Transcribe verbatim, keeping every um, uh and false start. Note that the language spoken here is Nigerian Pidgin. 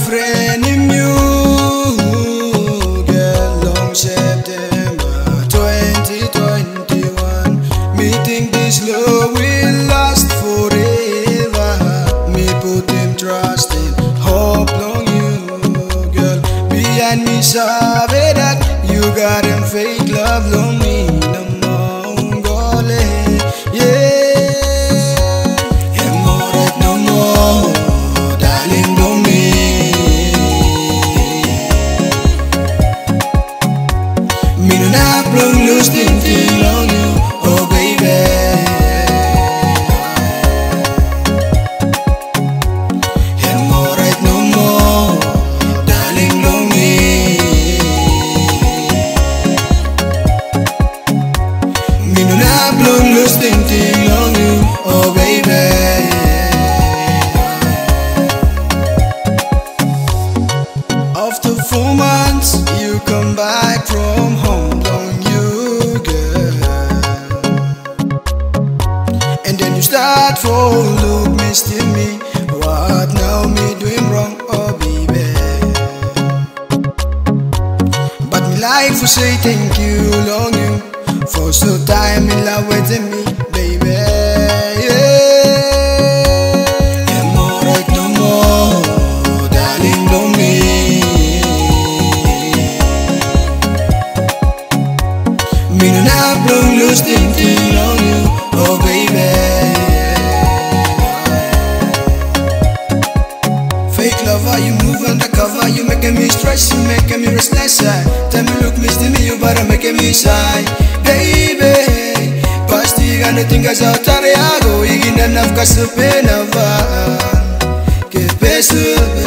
friend in you, girl, long September twenty twenty-one. Me think this love will last forever. Me put him trust in hope long you, girl. Behind me sabe that you got him fake love long me. No more gole, yeah. Lose thinking on you, oh baby. I'm alright no more, darling, don't me. Me no na blow, lose thinking on you, oh baby. After four months, you come back from home. Start for look misty me. What now me doing wrong, oh baby? But me like to say thank you long you for so time in love with me, baby. Yeah. I'm alright no more, darling, don't me. Me no na blow, lose thinking on you, oh baby. Fake lover, you move undercover, you making me stress, you making me restless. Tell me look, mister me, you better making me shy, baby. Pasti gana tinggal sa tariago, igin na nafka sa penava. Que peso